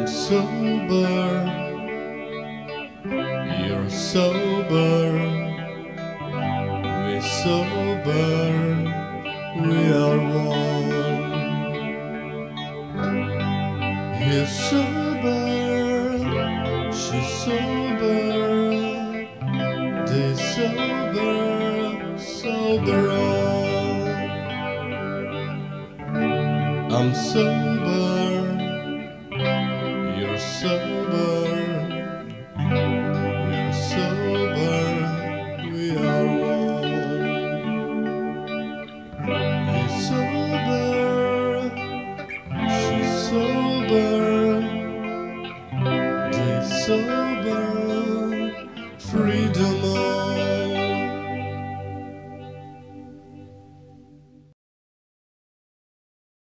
sober, you're sober, we're sober, we are one. He's sober, she's sober, they sober, sober all. I'm sober, you're sober, we're sober, we are one. He's sober, she's sober,